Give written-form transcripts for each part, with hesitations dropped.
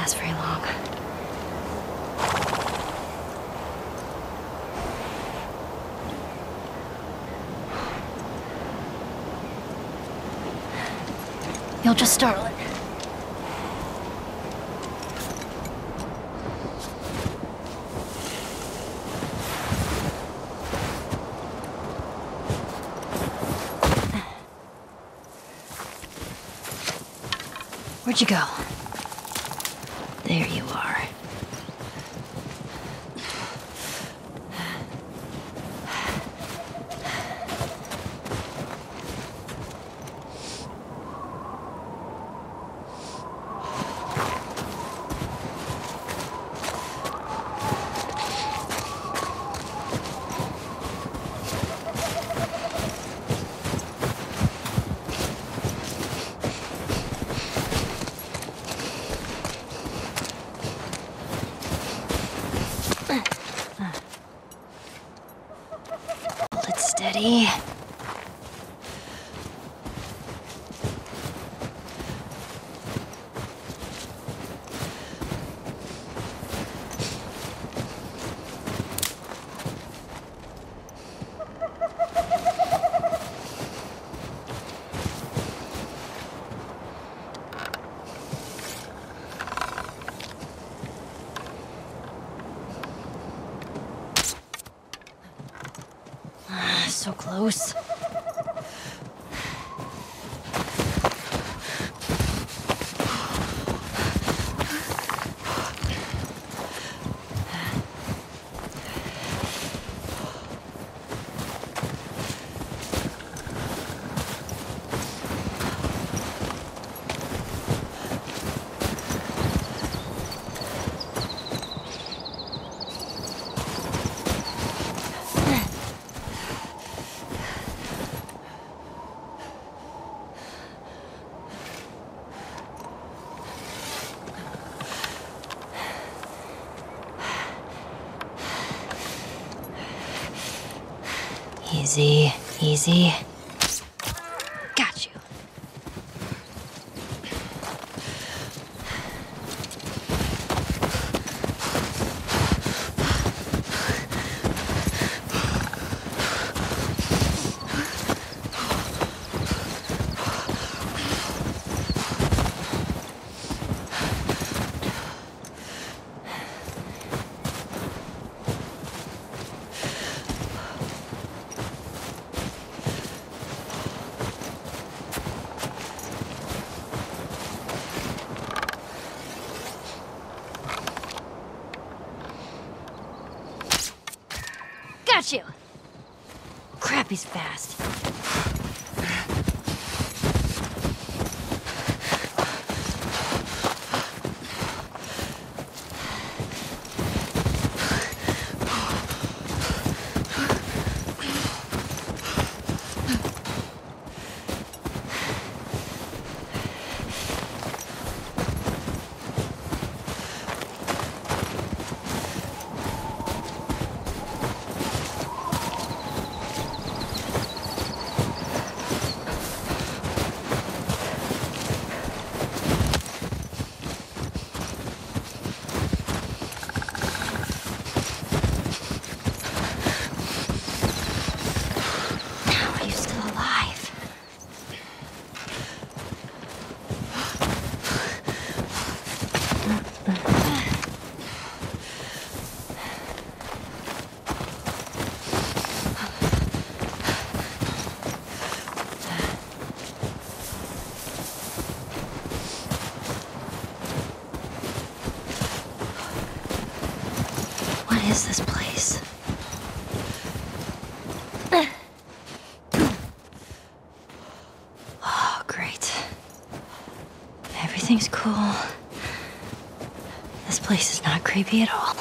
last very long. You'll just startle it. Where'd you go? There you are. Hold it steady. So close. Easy, easy. Got you. Got you! Crap, he's fast. What is this place? Oh, great. Everything's cool. This place is not creepy at all.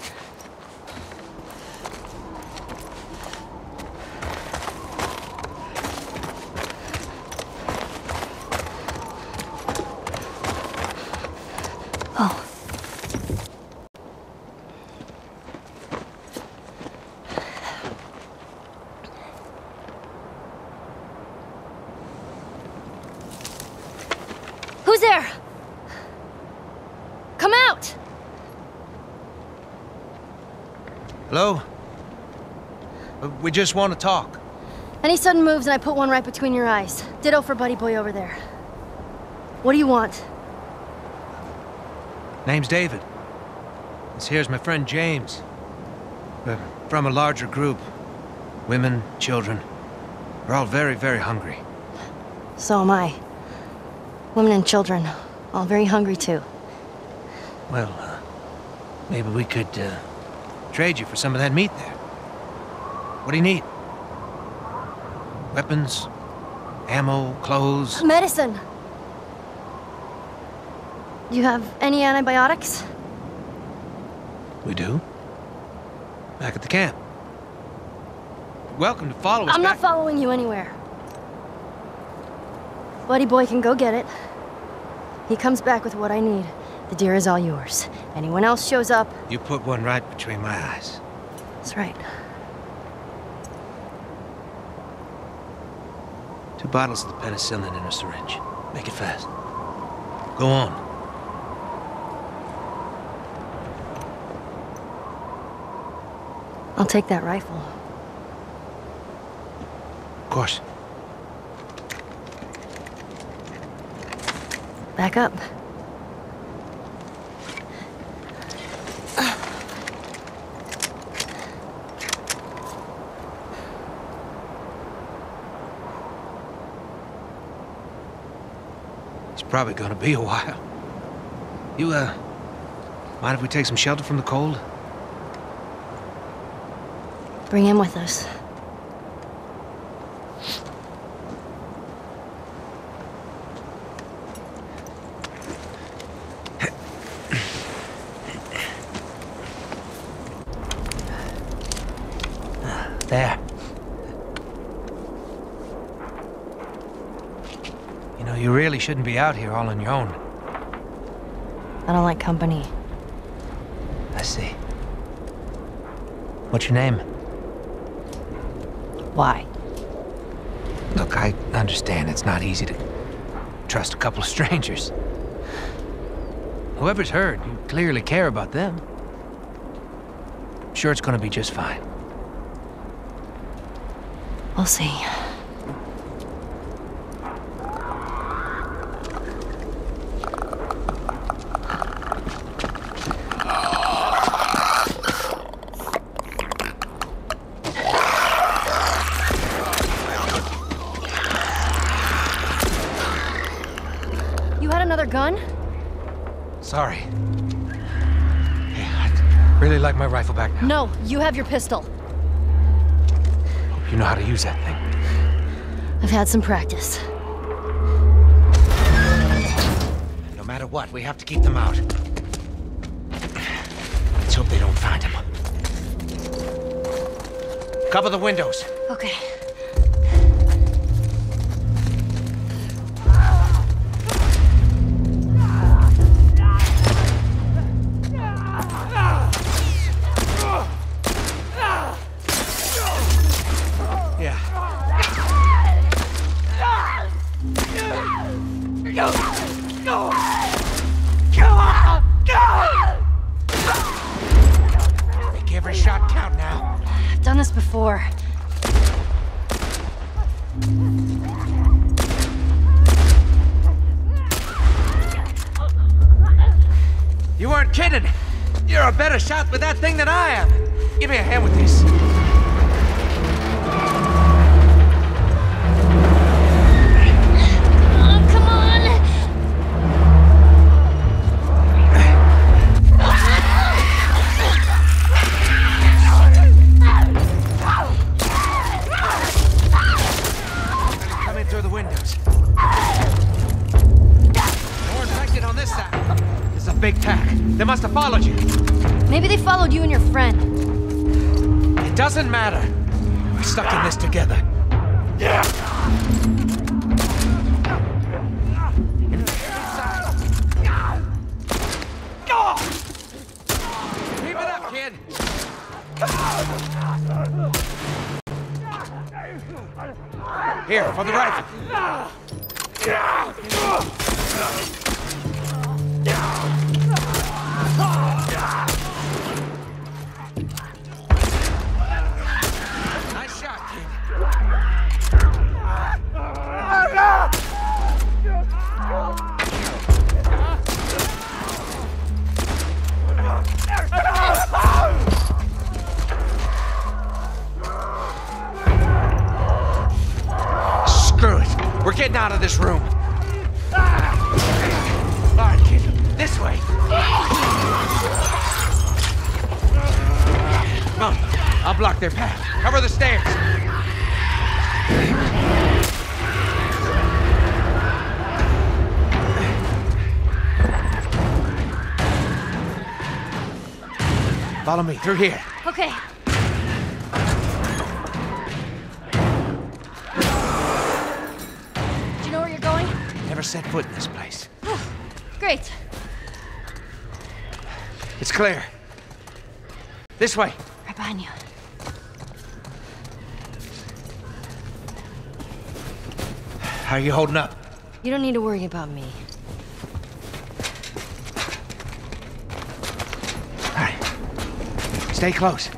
Oh. Who's there? Come out! Hello? We just want to talk. Any sudden moves and I put one right between your eyes. Ditto for Buddy Boy over there. What do you want? Name's David. This here's my friend James. We're from a larger group. Women, children. We're all very, very hungry. So am I. Women and children, all very hungry too. Well, maybe we could trade you for some of that meat there. What do you need? Weapons? Ammo? Clothes? Medicine! Do you have any antibiotics? We do. Back at the camp. Welcome to follow us I'm not back. following you anywhere. Buddy Boy can go get it. He comes back with what I need. The deer is all yours. Anyone else shows up... You put one right between my eyes. That's right. 2 bottles of the penicillin in a syringe. Make it fast. Go on. I'll take that rifle. Of course. Back up. It's probably gonna be a while. You, mind if we take some shelter from the cold? Bring him with us. There. You know, you really shouldn't be out here all on your own. I don't like company. I see. What's your name? Why? Look, I understand it's not easy to trust a couple of strangers. Whoever's hurt, you clearly care about them. I'm sure it's gonna be just fine. We'll see. You had another gun? Sorry. Hey, I'd really like my rifle back now. No, you have your pistol. Hope you know how to use that thing. I've had some practice. No matter what, we have to keep them out. Let's hope they don't find him. Cover the windows. Okay. Make every shot count now. I've done this before. You weren't kidding. You're a better shot with that thing than I am. Give me a hand with this. Come on! Come in through the windows. More infected on this side. It's a big pack. They must have followed you. Maybe they followed you and your friend. It doesn't matter. We're stuck in this together. Keep it up, kid. Here, for the rifle. getting out of this room. All right, kid. This way. Come on. I'll block their path. Cover the stairs. Follow me through here. Okay. Do you know where you're going? Never set foot in this place. Great. It's clear. This way. Right behind you. How are you holding up? You don't need to worry about me. All right. Stay close.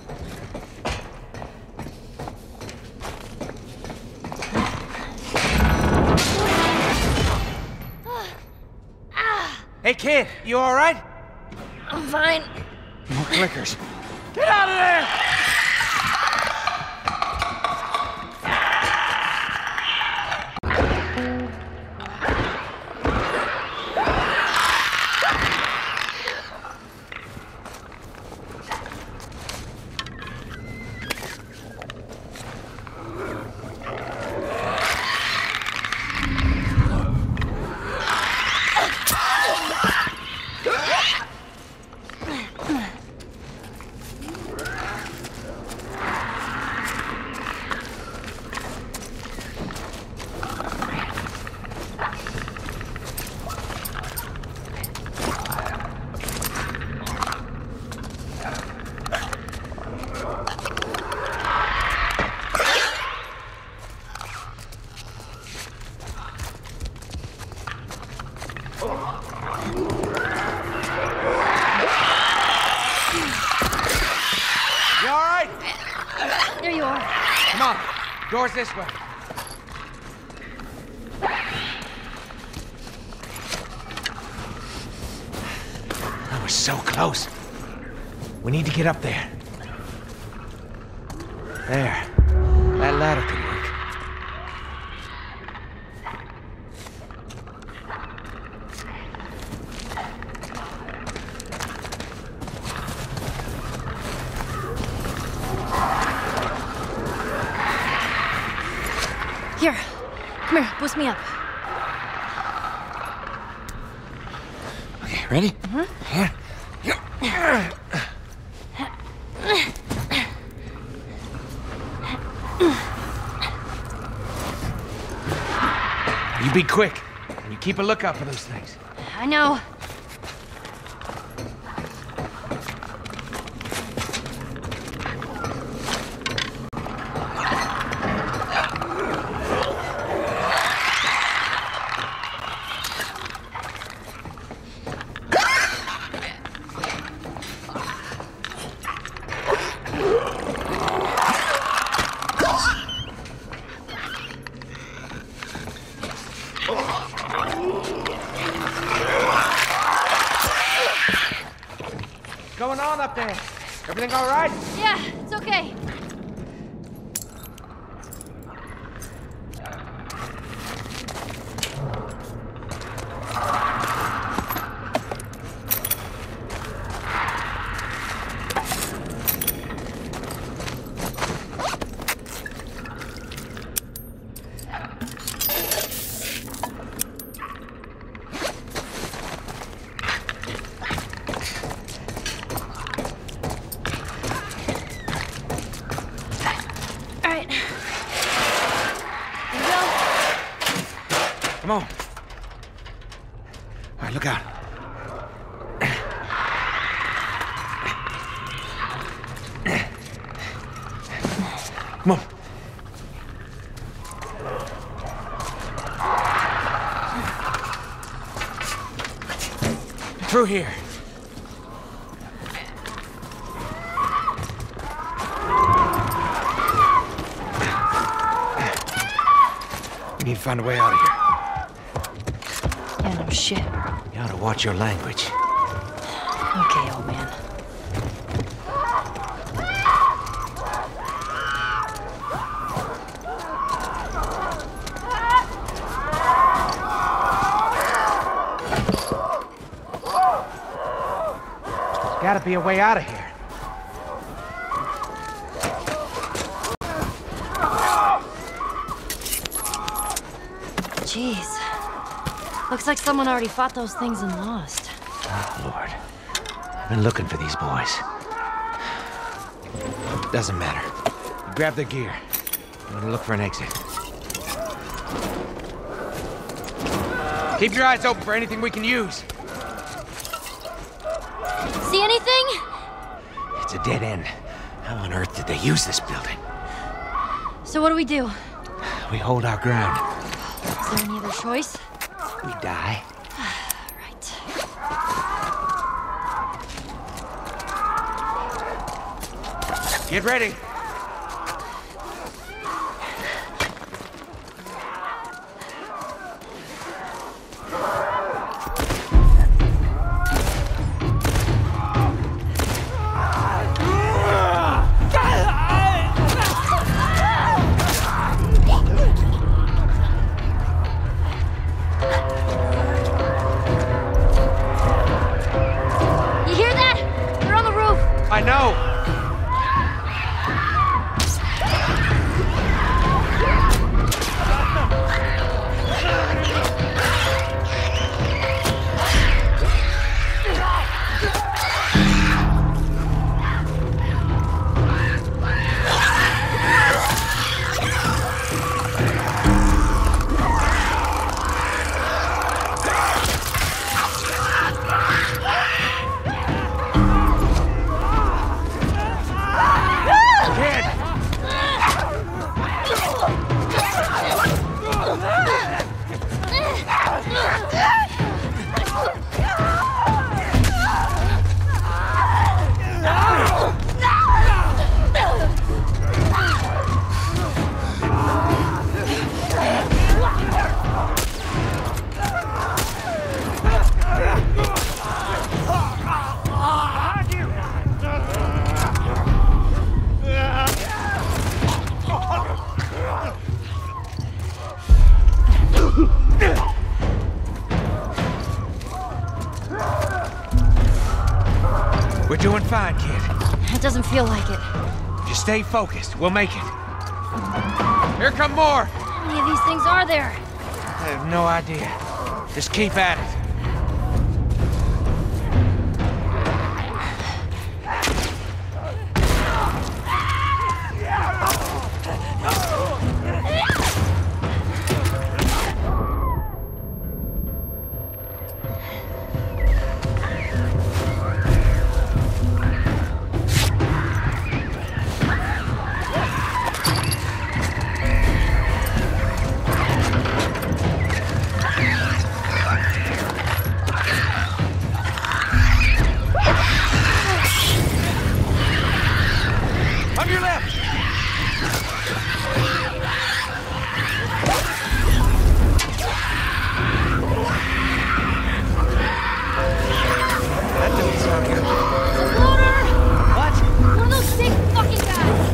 Hey, kid, you all right? I'm fine. More clickers. Get out of there! You all right? There you are. Come on. Door's this way. That was so close. We need to get up there. There. That ladder could work. Here. Come here. Boost me up. Okay, ready? Here. You be quick, and you keep a lookout for those things. I know. What's going on up there? Everything all right? Yeah, it's okay. Come on. All right, look out. Come on. Through here. We need to find a way out of here. Yeah, no shit. You ought to watch your language. Okay, old man. Gotta be a way out of here. Jeez. Looks like someone already fought those things and lost. Oh, Lord. I've been looking for these boys. Doesn't matter. You grab their gear. I'm gonna look for an exit. Keep your eyes open for anything we can use. See anything? It's a dead end. How on earth did they use this building? So what do we do? We hold our ground. Is there any other choice? We die. Right. Get ready. You hear that? They're on the roof. I know. We're doing fine, kid. It doesn't feel like it. Just stay focused. We'll make it. Here come more! How many of these things are there? I have no idea. Just keep at it. On your left! That doesn't sound good. Loader! What? One of those big fucking guys!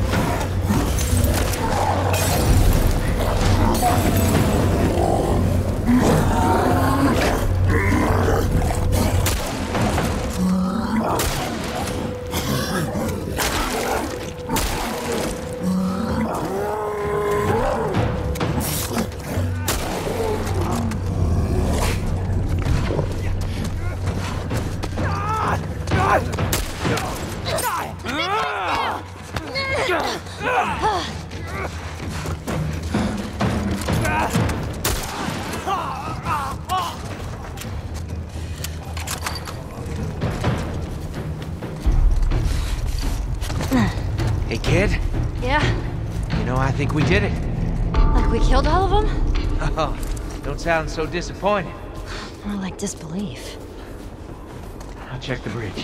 Hey, kid. Yeah? You know, I think we did it. Like we killed all of them? Oh, don't sound so disappointed. More like disbelief. I'll check the bridge.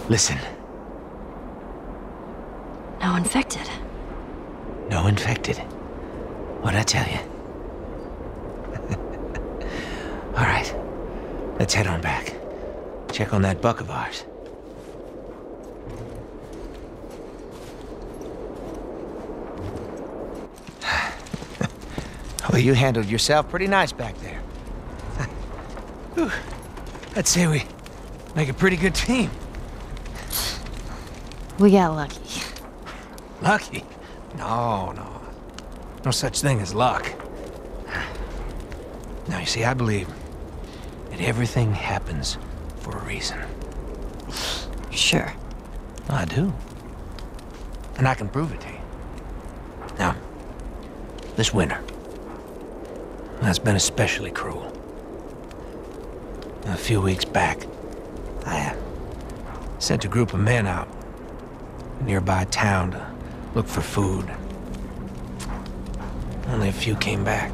Listen. No infected. No infected. What'd I tell you? All right. Let's head on back. Check on that buck of ours. Well, you handled yourself pretty nice back there. Whew. I'd say we make a pretty good team. We got lucky. Lucky? No. No such thing as luck. Now, you see, I believe that everything happens for a reason. Sure. I do. And I can prove it to you. Now, this winter, that's been especially cruel. A few weeks back, I sent a group of men out a nearby town to look for food. Only a few came back.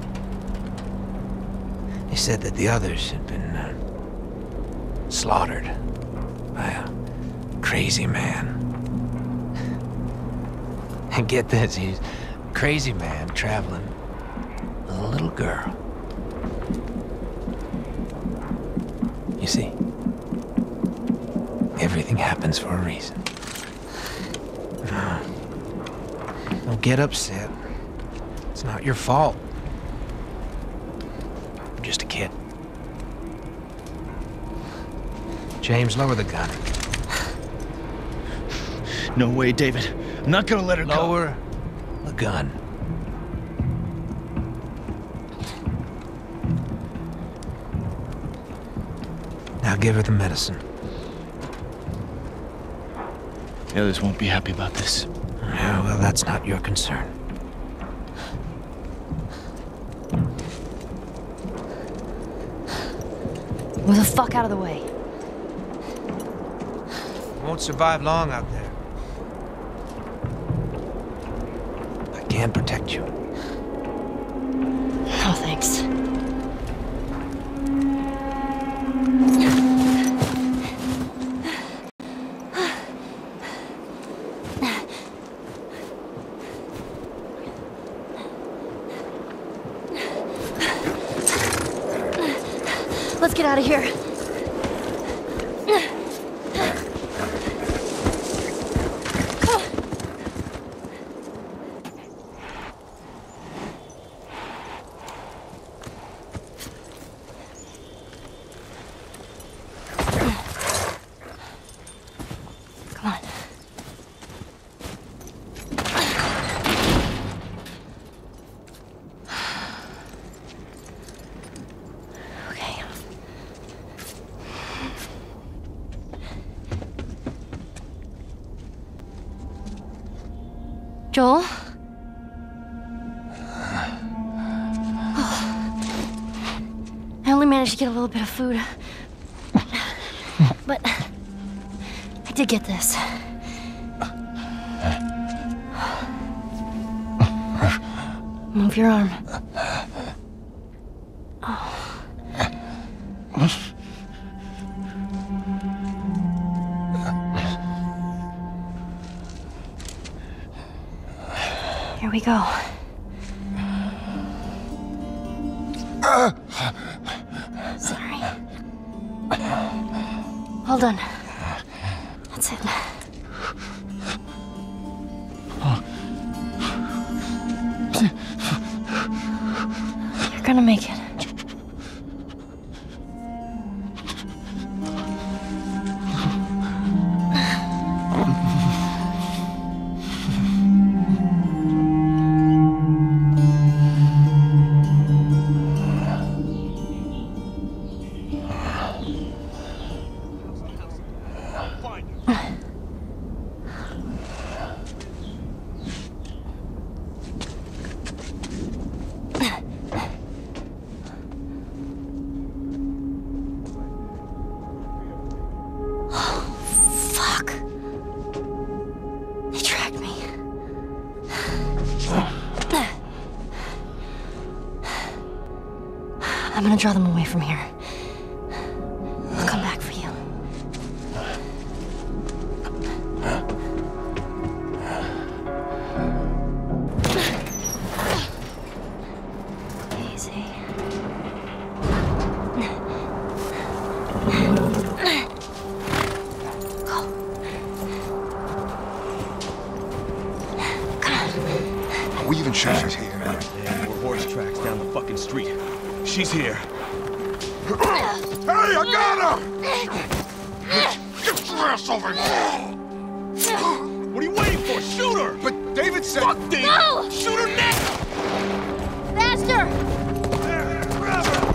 They said that the others had been slaughtered by a crazy man. And get this, he's a crazy man traveling with a little girl. You see, everything happens for a reason. Don't get upset. It's not your fault. I'm just a kid. James, lower the gun. No way, David. I'm not gonna let her go. Lower the gun. Now give her the medicine. The others won't be happy about this. Yeah, well, that's not your concern. Move the fuck out of the way. Won't survive long out there. I can protect you. No, thanks. Let's get out of here. Come on. Okay. Joel? I only managed to get a little bit of food. But I did get this. Move your arm. Here we go. Sorry. Hold on. That's it. You're gonna make it. Fuck. They tracked me. I'm gonna draw them away from here. I'll come back for you. She's here. Yeah, more horse tracks down the fucking street. She's here. Hey, I got her! Get your ass over here! What are you waiting for? Shoot her! But David said... Fuck David! No! Shoot her now! Faster! Grab her!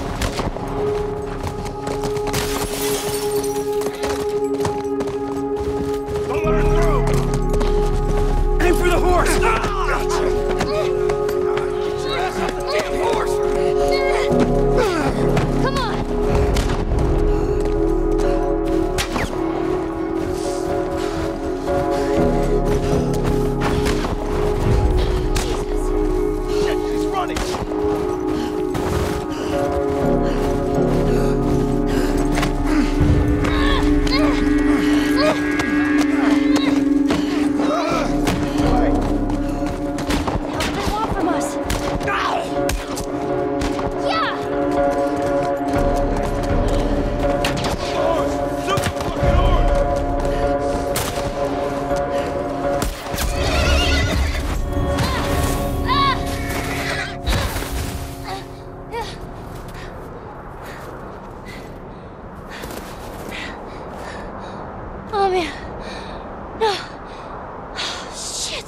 Don't let her through! Aim for the horse! Get your ass off the damn horse! Come on! Shit, she's running! What do they want from us? Yeah! Horse! Shoot the fucking horse! Oh man. No. Shit.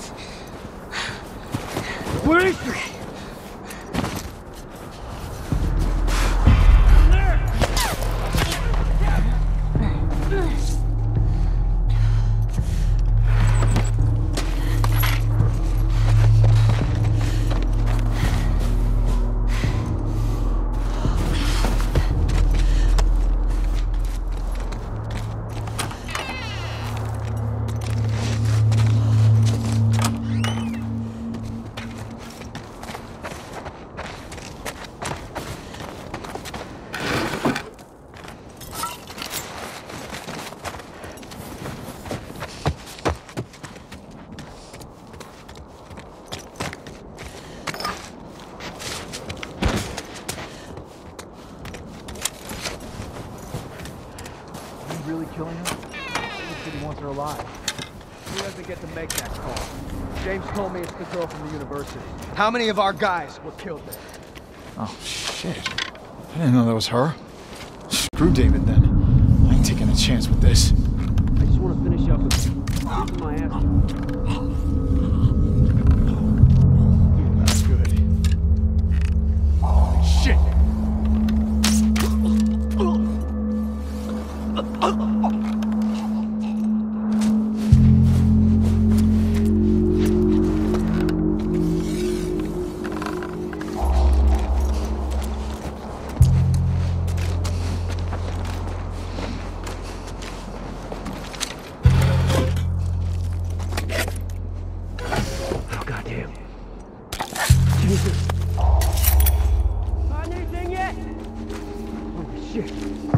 Where is she? Really killing her? He said he wants her alive. He doesn't get to make that call. James told me it's the girl from the university. How many of our guys were killed there? Oh, shit. I didn't know that was her. Screw David, then. I ain't taking a chance with this. I just want to finish up with you. This is my answer. Not good. Holy shit! Oh, goddamn. Jesus. Find anything yet? Holy shit.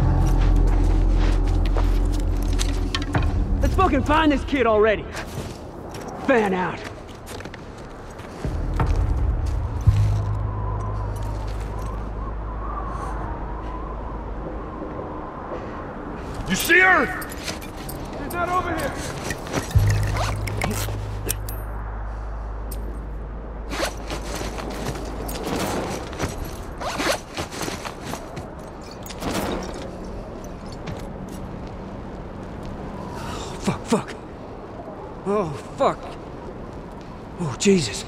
Let's fucking find this kid already. Fan out. You see her? She's not over here! Fuck. Oh, fuck. Oh, Jesus.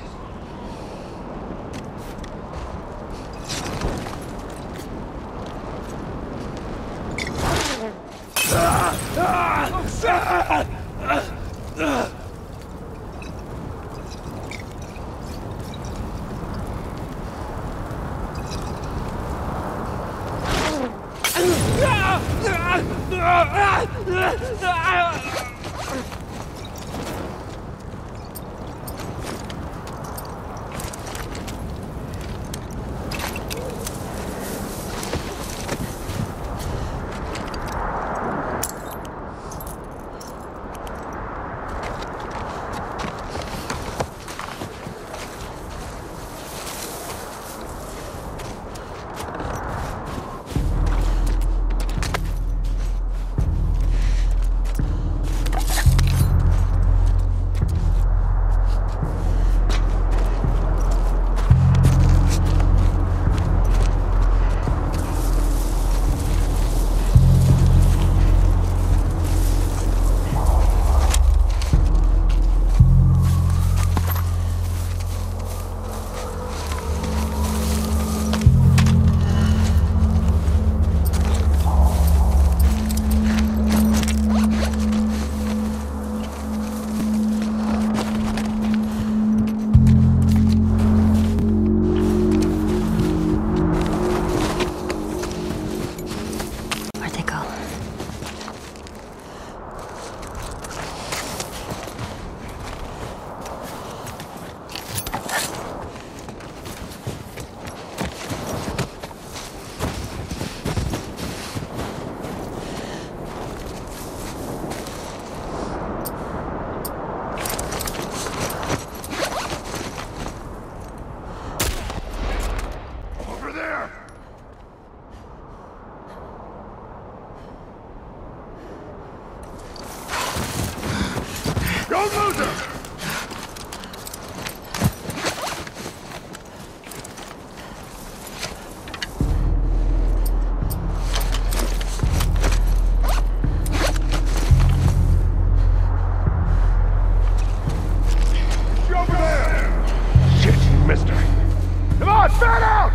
Don't lose her! Over there! Shit, you missed her. Come on, fan out!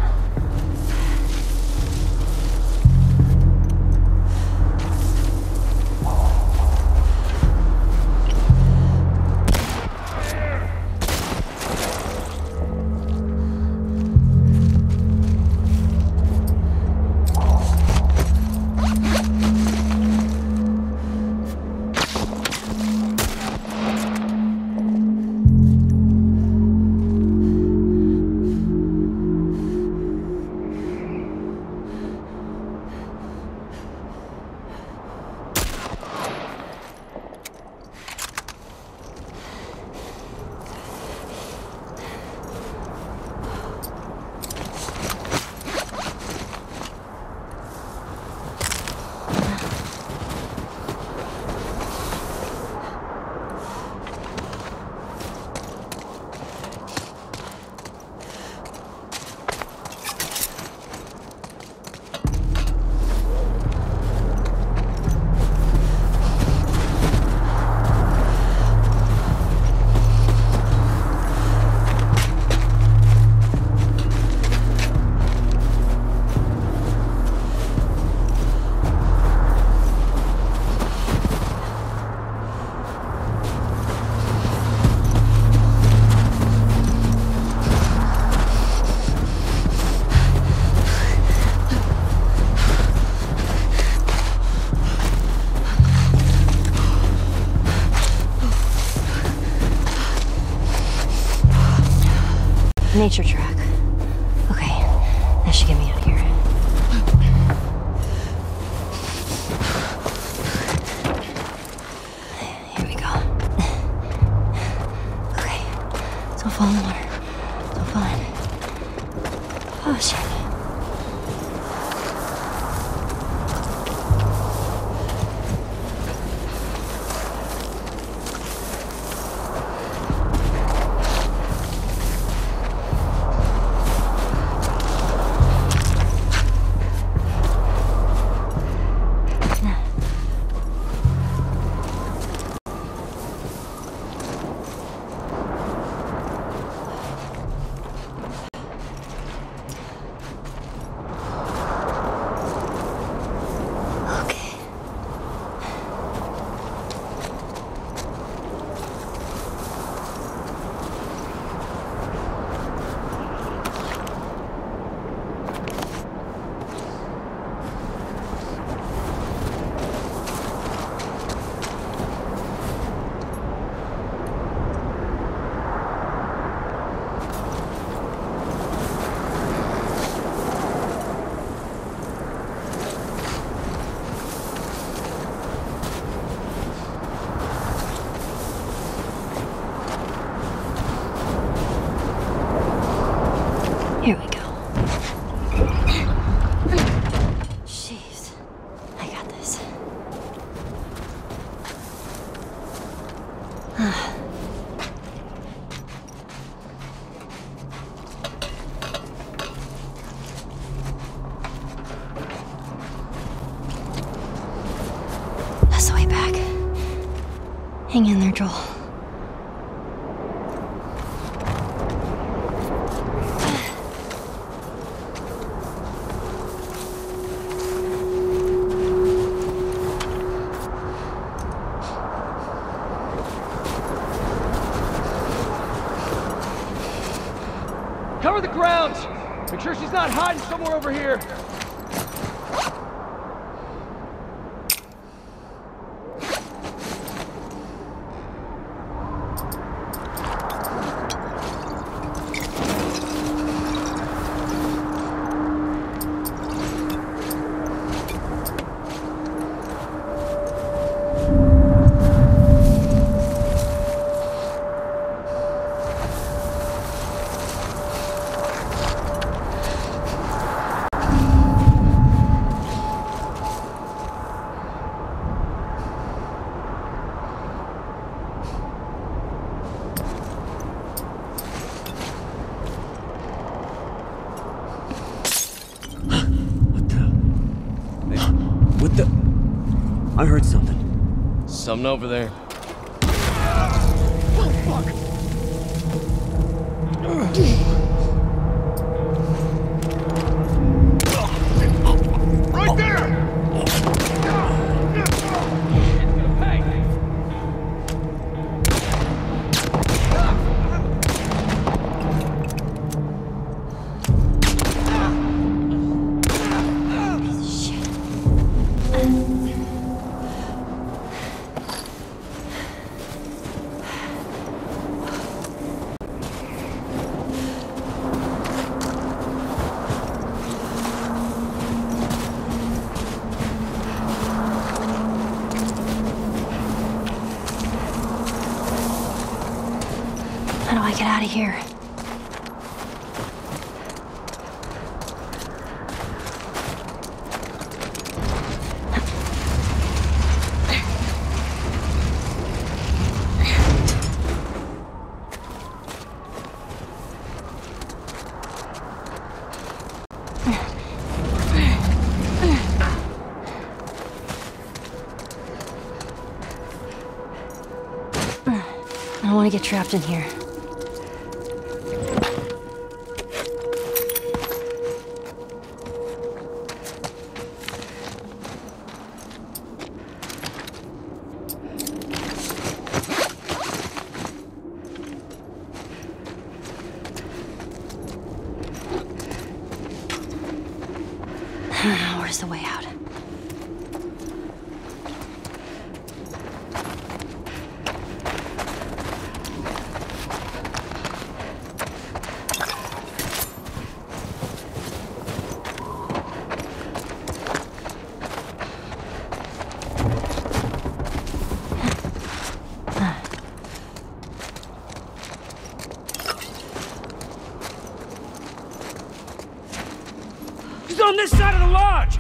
Nature track. Okay, that should get me out of here. Here we go. Okay, don't fall in the water. Don't fall in. Oh, shit. Here we go. Jeez. I got this. That's the way back. Hang in there, Joel. Cover the grounds! Make sure she's not hiding somewhere over here. I heard something. Something over there. Right there! How do I get out of here? I don't want to get trapped in here. Where's the way out? He's on this side of the lodge!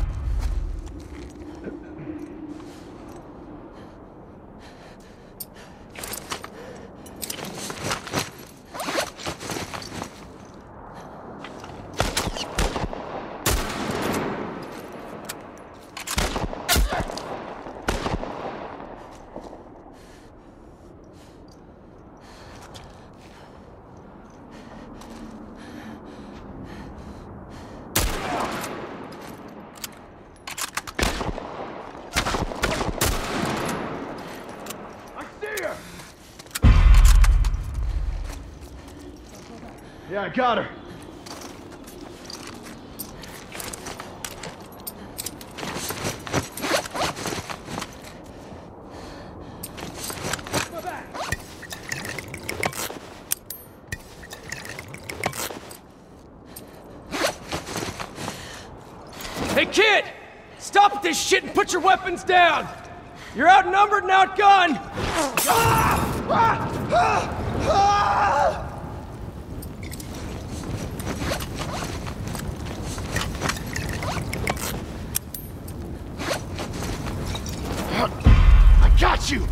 Yeah, I got her. Hey, kid! Stop this shit and put your weapons down! You're outnumbered and outgunned! I got you!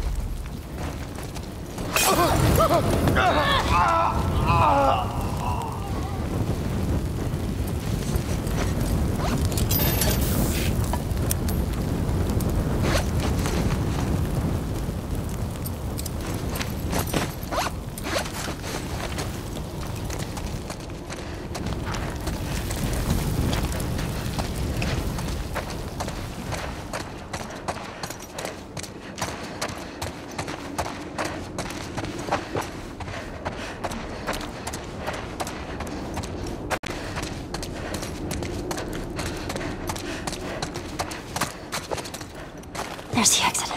There's the exit.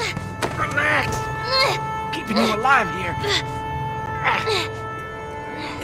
Relax! Keeping you alive here.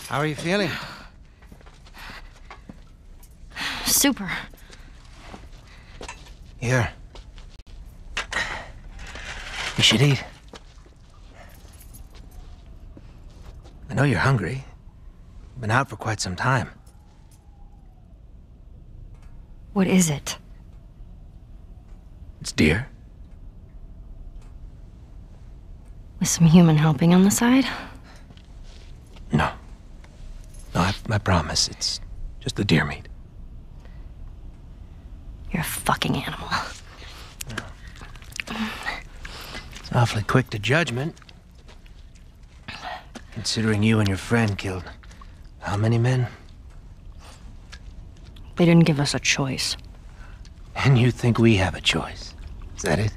How are you feeling? Super. Here. You should eat. I know you're hungry. You've been out for quite some time. What is it? It's deer. With some human helping on the side? No. No, I promise. It's just the deer meat. You're a fucking animal. It's awfully quick to judgment. Considering you and your friend killed how many men? They didn't give us a choice. And you think we have a choice? Is that it?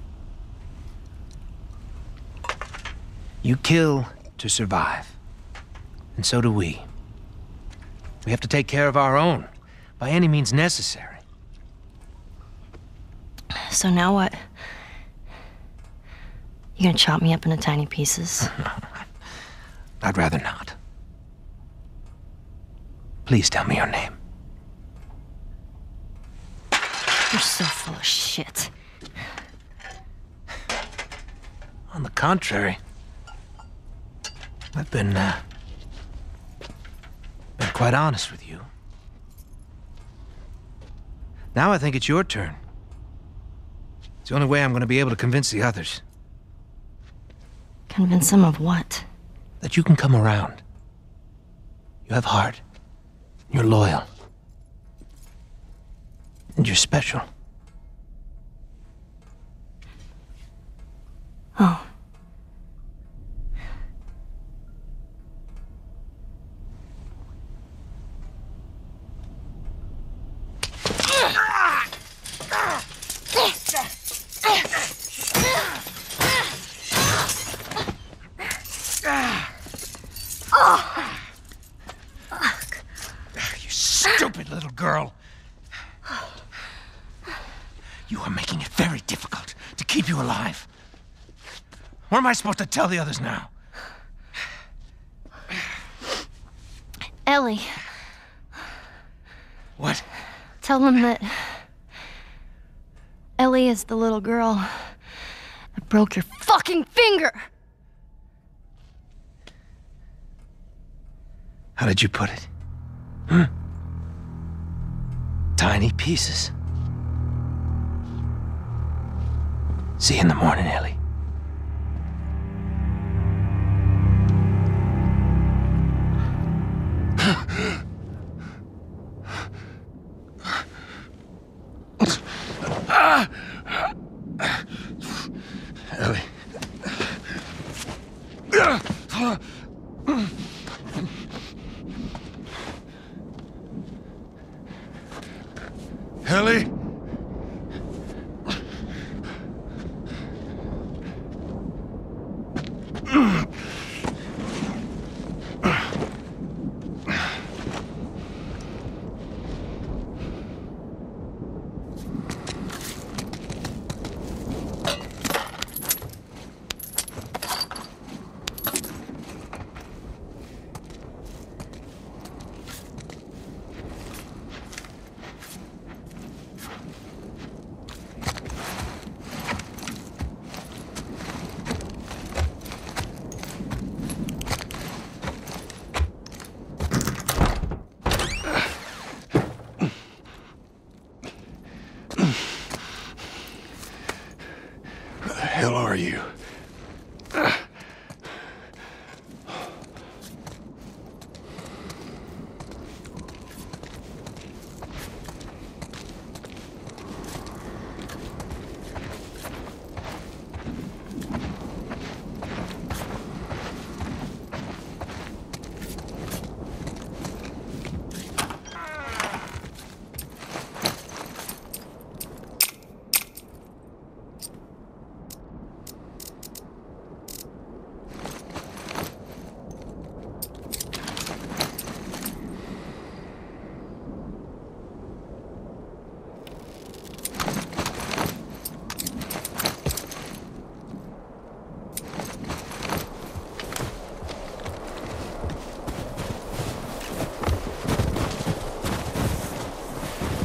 You kill to survive. And so do we. We have to take care of our own, by any means necessary. So now what? You gonna chop me up into tiny pieces? I'd rather not. Please tell me your name. You're so full of shit. On the contrary, I've been quite honest with you. Now I think it's your turn. It's the only way I'm going to be able to convince the others. Convince them of what? That you can come around. You have heart. You're loyal. And you're special. Oh. You stupid little girl. You are making it very difficult to keep you alive. What am I supposed to tell the others now? Ellie. What? Tell them that Ellie is the little girl that broke your fucking finger! How did you put it? Hmm? Tiny pieces. See you in the morning, Ellie. Ellie. Ellie?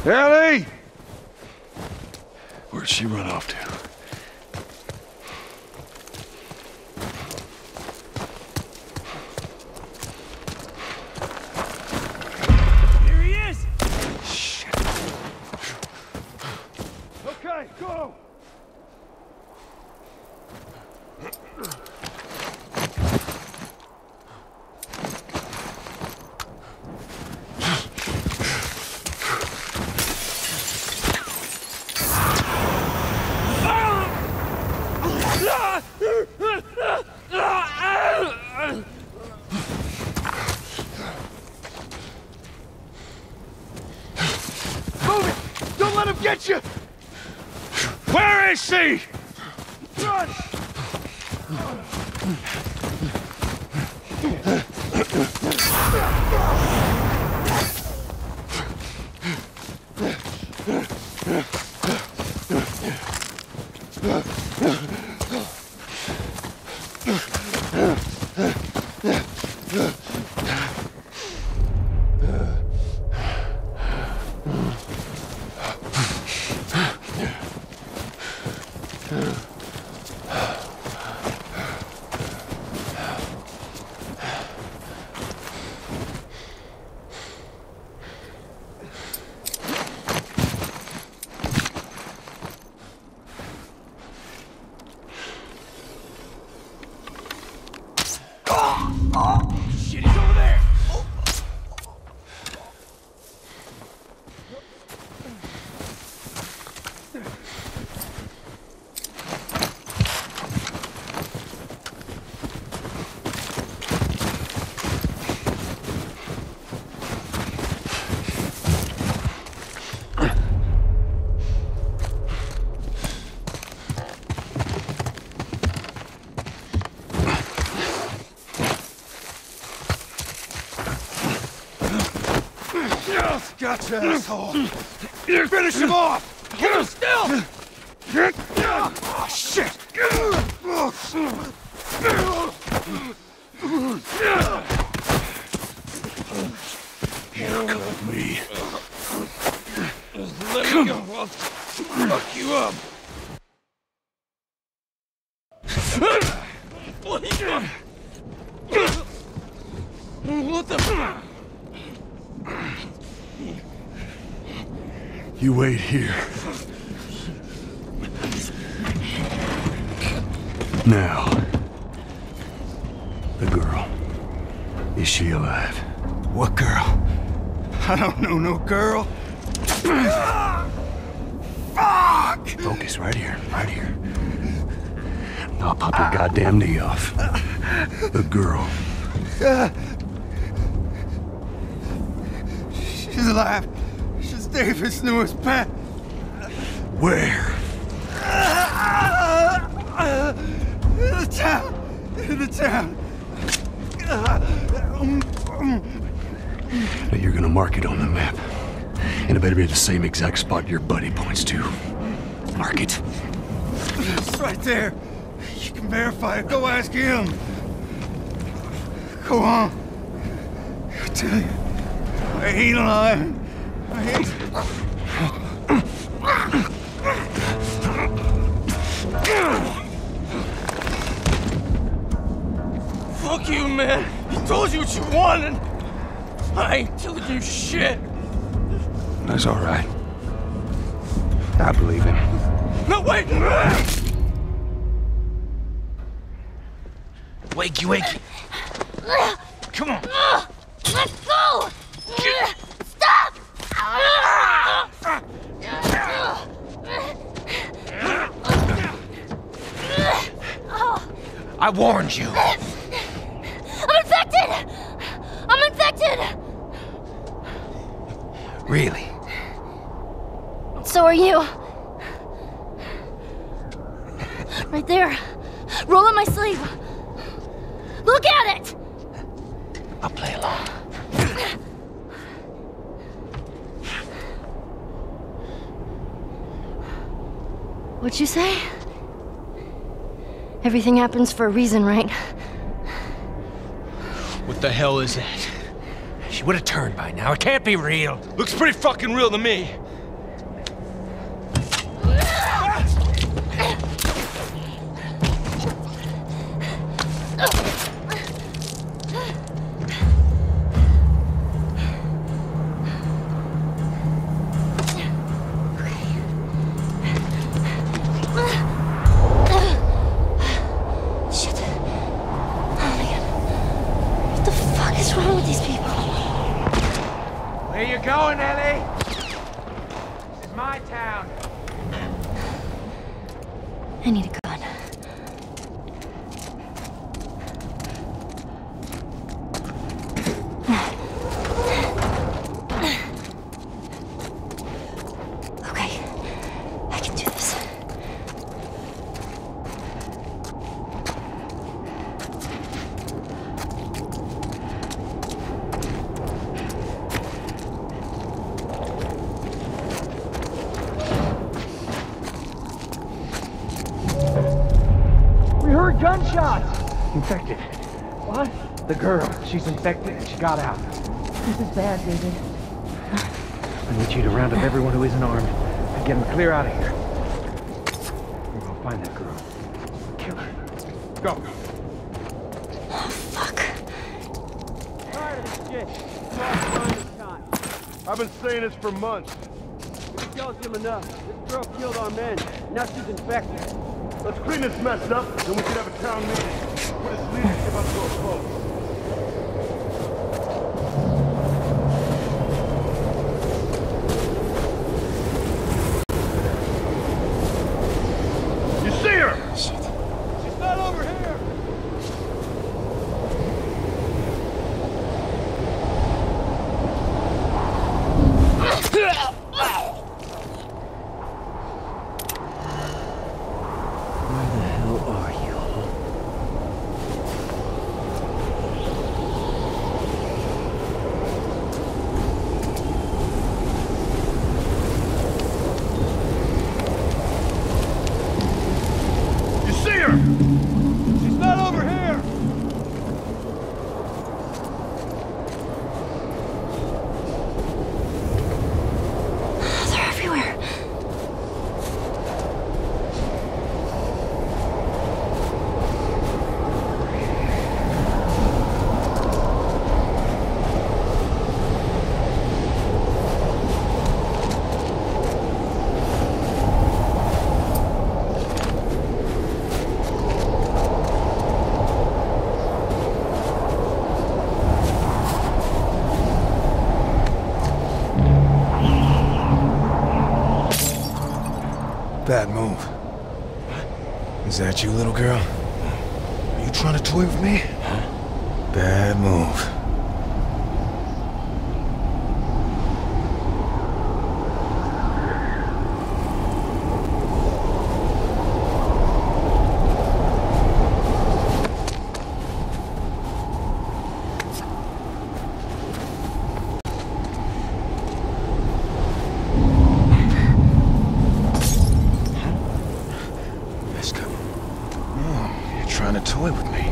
Ellie! Where'd she run off to? Here he is! Shit. Okay, go! Move it! Don't let him get you! Where is she? Run! Shit, he's over there! Gotcha, asshole! Finish him off! Hold him still! Oh, shit! Handcuff me. Let me go, I'll fuck you up. What the... You wait here. Now, the girl. Is she alive? What girl? I don't know no girl. Fuck! Focus right here, right here. I'll pop your goddamn knee off. The girl. She's alive. She's David's newest pet. Where? In the town. In the town. Now you're gonna mark it on the map. And it better be the same exact spot your buddy points to. Mark it. It's right there. You can verify it. Go ask him. Go on. I tell you, I ain't lying. I ain't. Fuck you, man. He told you what you wanted. I ain't telling you shit. That's all right. I believe him. No, wait! Wakey, wakey. Come on. Let's go! Stop! I warned you. I'm infected! I'm infected! Really? So are you. Right there. Roll up my sleeve. Look at it! I'll play along. What'd you say? Everything happens for a reason, right? What the hell is that? She would have turned by now. It can't be real. Looks pretty fucking real to me. What's wrong with these people? Where you going, Ellie? This is my town. I need a gun. Okay, I can do this. We heard gunshots! Infected. What? The girl. She's infected and she got out. This is bad, David. I need you to round up everyone who isn't armed and get them clear out of here. We're gonna find that girl. Kill her. Go. Oh, fuck. Tired of this shit. It's all fine this time. I've been saying this for months. We killed him enough. This girl killed our men. Now she's infected. Let's clean this mess up, then we can have a town meeting. Put his leadership up to a vote. You see her? Shit. She's not over here! Where the hell are you? You see her? She's not over here! They're everywhere. Bad move. Is that you, little girl? Are you trying to toy with me? Bad move. Trying to toy with me.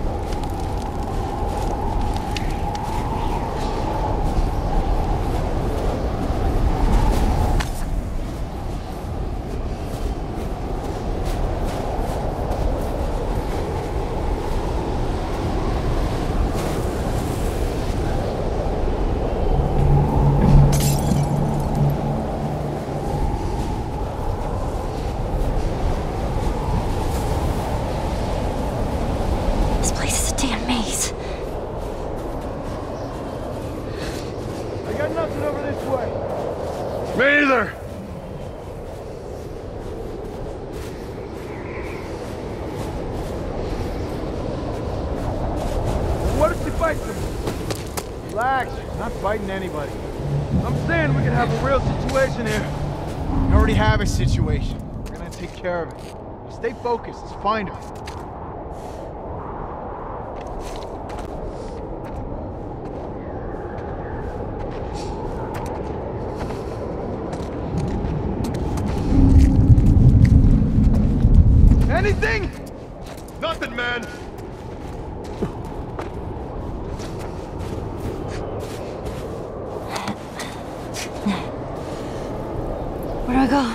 This place is a damn maze. I got nothing over this way. Me either! What if she bites him? Relax, not fighting anybody. I'm saying we could have a real situation here. We already have a situation. We're gonna take care of it. Stay focused, let's find her. Anything? Nothing, man! Where do I go?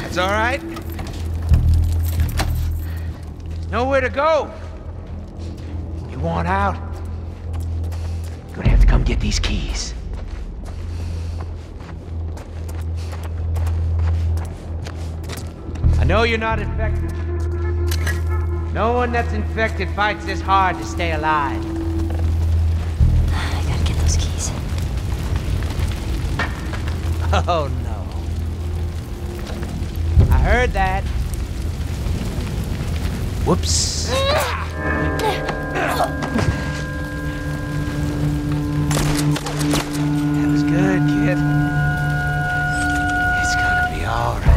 It's all right. Nowhere to go. You want out? Gonna have to come get these keys. I know you're not infected. No one that's infected fights this hard to stay alive. I gotta get those keys. Oh, no. I heard that. Whoops. That was good, kid. It's gonna be all right.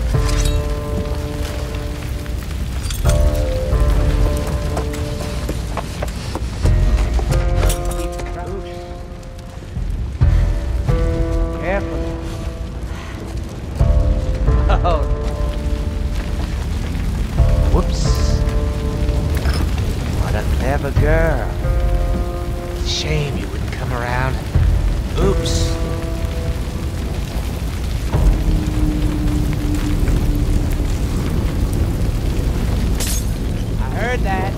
Careful. Oh. Whoops. What a clever girl. Shame you wouldn't come around. Oops. I heard that.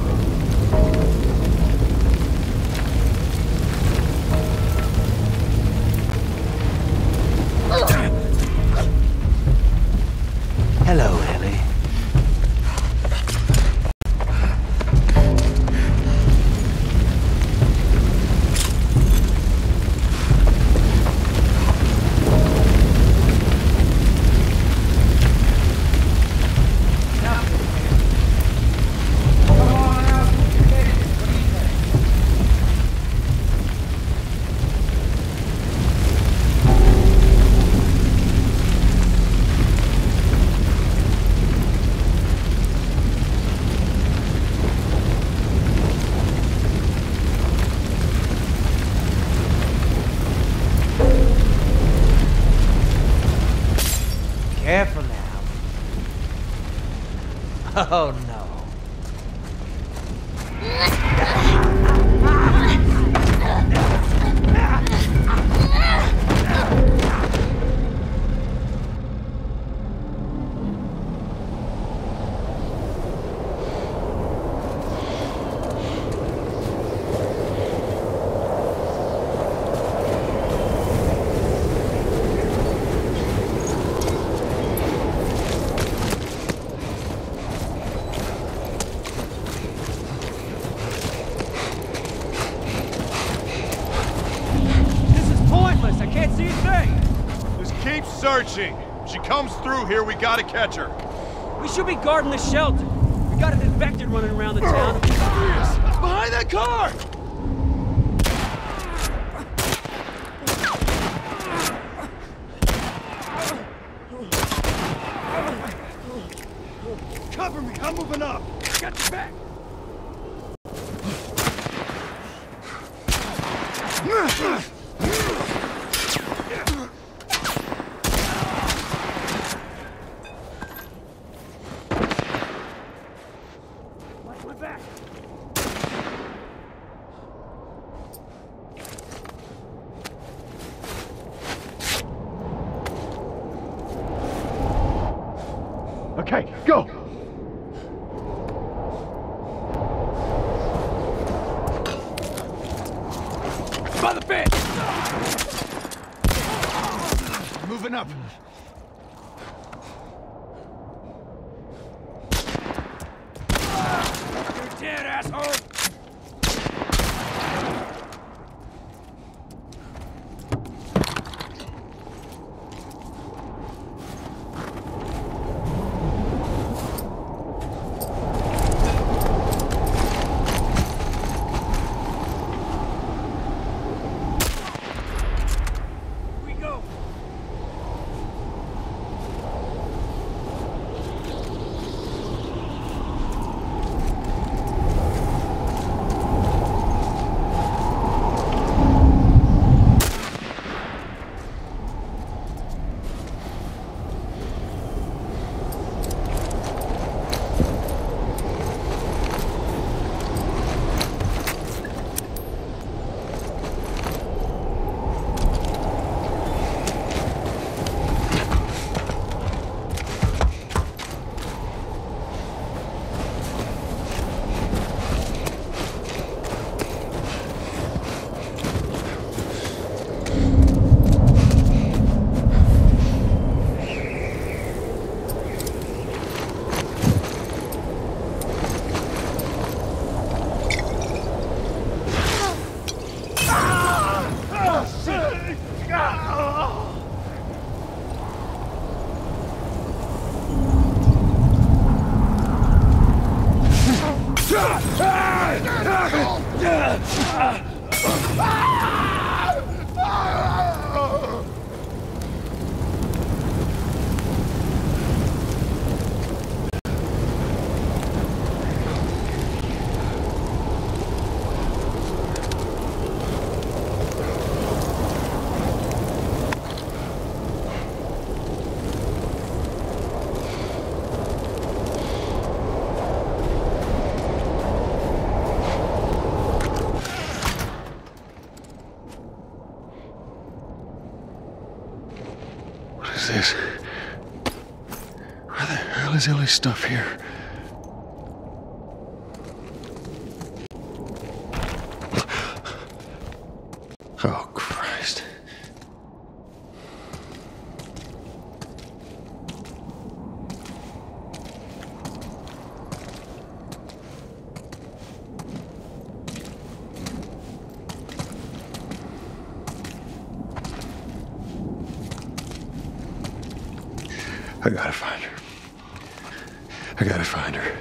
Hello, Ellie. Careful now. Oh, no. Keep searching. If she comes through here, we gotta catch her. We should be guarding the shelter. We got an infected running around the town. Behind that car! Cover me, I'm moving up. Got your back! Okay, go! By the fence! Moving up. You're dead, asshole! Where the hell is Ellie's stuff here? Oh, Christ. I gotta find her. I gotta find her.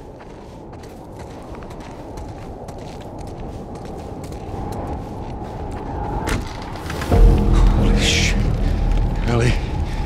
Holy shit. Ellie.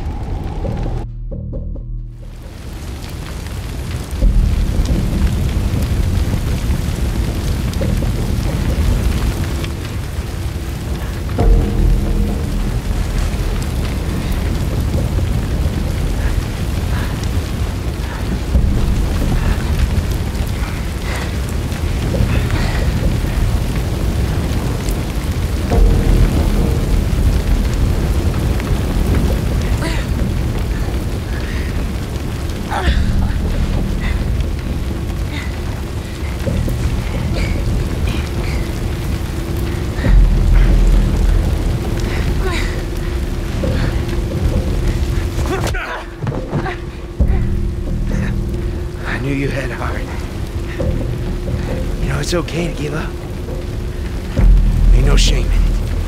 I knew you had heart. You know, it's okay to give up. Ain't no shame in it.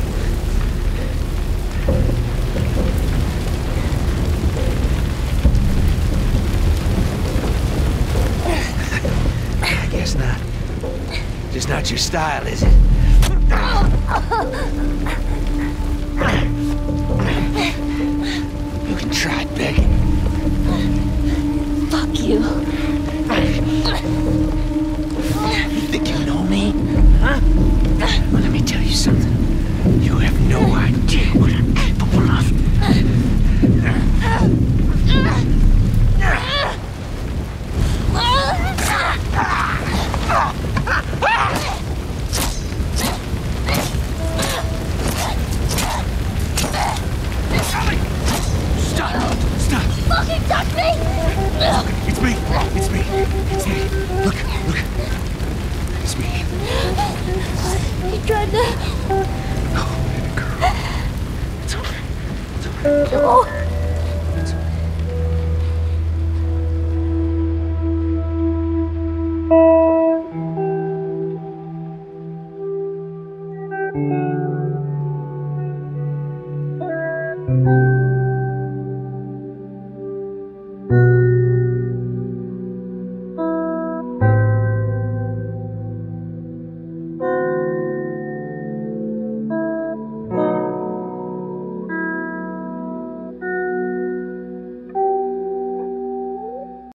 I guess not. Just not your style, is it? You can try begging. Fuck you. You think you know me? Huh? Well, let me tell you something. You have no idea what I'm capable of. Stop! Stop! Fucking touch me! It's me! It's me! It's me! Look! Look! It's me. He tried to... Oh, baby girl. It's okay. It's okay. No. It's okay. No.